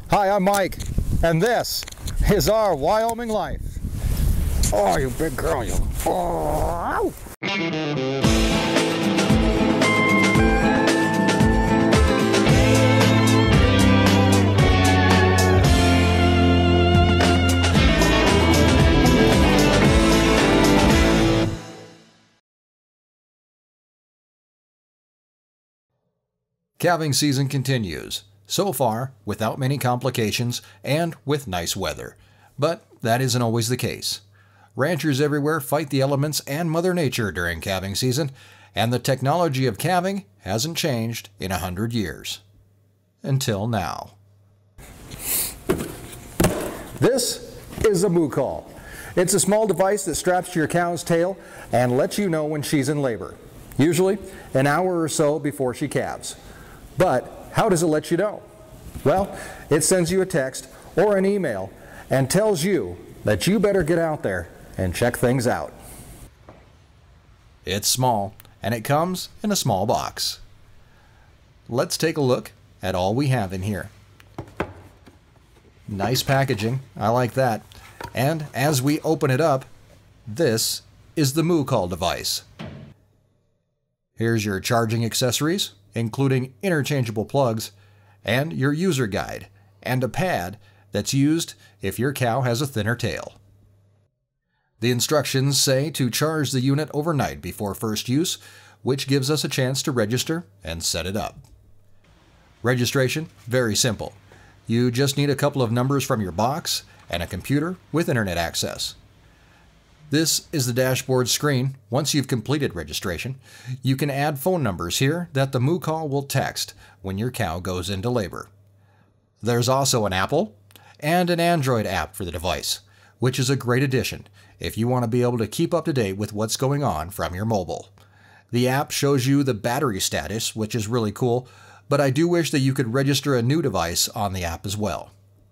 Hi, I'm Mike, and this is our Wyoming life. Oh, you big girl, you. Oh. Calving season continues, so far without many complications and with nice weather. But that isn't always the case. Ranchers everywhere fight the elements and Mother Nature during calving season, and the technology of calving hasn't changed in 100 years. Until now. This is a moo call. It's a small device that straps to your cow's tail and lets you know when she's in labor, usually an hour or so before she calves. But how does it let you know? Well, it sends you a text or an email and tells you that you better get out there and check things out. It's small, and it comes in a small box. Let's take a look at all we have in here. Nice packaging, I like that. And as we open it up, this is the moo call device. Here's your charging accessories, including interchangeable plugs, and your user guide, and a pad that's used if your cow has a thinner tail. The instructions say to charge the unit overnight before first use, which gives us a chance to register and set it up. Registration, very simple. You just need a couple of numbers from your box and a computer with internet access. This is the dashboard screen. Once you've completed registration, you can add phone numbers here that the moo call will text when your cow goes into labor. There's also an Apple and an Android app for the device, which is a great addition if you want to be able to keep up to date with what's going on from your mobile. The app shows you the battery status, which is really cool, but I do wish that you could register a new device on the app as well.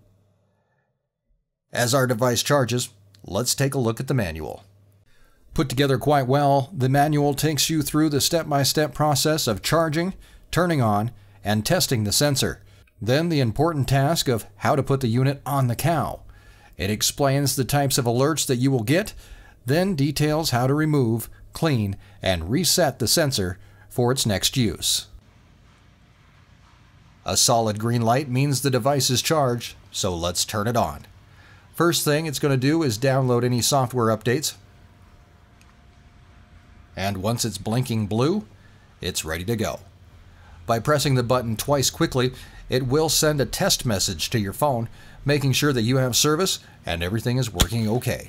As our device charges, let's take a look at the manual. Put together quite well, the manual takes you through the step-by-step process of charging, turning on, and testing the sensor. Then the important task of how to put the unit on the cow. It explains the types of alerts that you will get, then details how to remove, clean, and reset the sensor for its next use. A solid green light means the device is charged, so let's turn it on. First thing it's going to do is download any software updates. And once it's blinking blue, it's ready to go. By pressing the button twice quickly, it will send a test message to your phone, making sure that you have service and everything is working okay.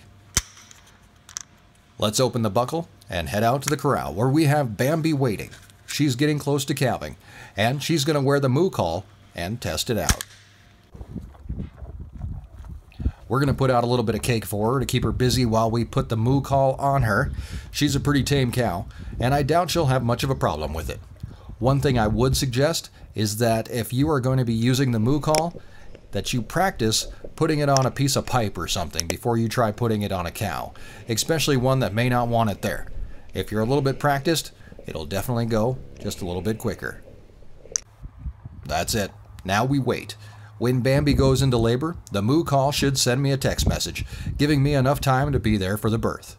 Let's open the buckle and head out to the corral where we have Bambi waiting. She's getting close to calving, and she's going to wear the moo call and test it out. We're going to put out a little bit of cake for her to keep her busy while we put the moo call on her. She's a pretty tame cow, and I doubt she'll have much of a problem with it. One thing I would suggest is that if you are going to be using the moo call, that you practice putting it on a piece of pipe or something before you try putting it on a cow, especially one that may not want it there. If you're a little bit practiced, it'll definitely go just a little bit quicker. That's it. Now we wait. When Bambi goes into labor, the moo call should send me a text message, giving me enough time to be there for the birth.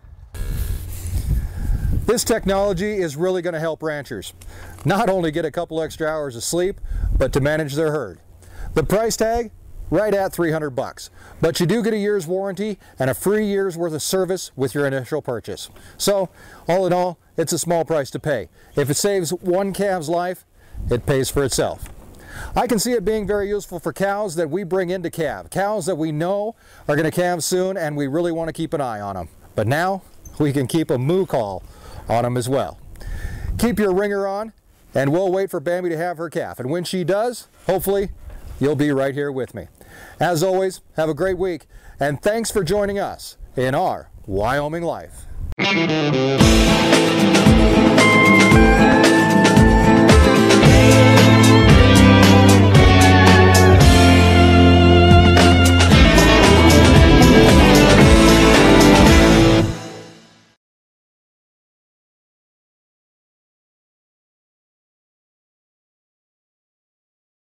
This technology is really going to help ranchers not only get a couple extra hours of sleep, but to manage their herd. The price tag, right at $300, but you do get a year's warranty and a free year's worth of service with your initial purchase. So, all in all, it's a small price to pay. If it saves one calf's life, it pays for itself. I can see it being very useful for cows that we bring into calve, cows that we know are going to calve soon and we really want to keep an eye on them. But now, we can keep a moo call on them as well. Keep your ringer on, and we'll wait for Bambi to have her calf. And when she does, hopefully, you'll be right here with me. As always, have a great week, and thanks for joining us in our Wyoming Life.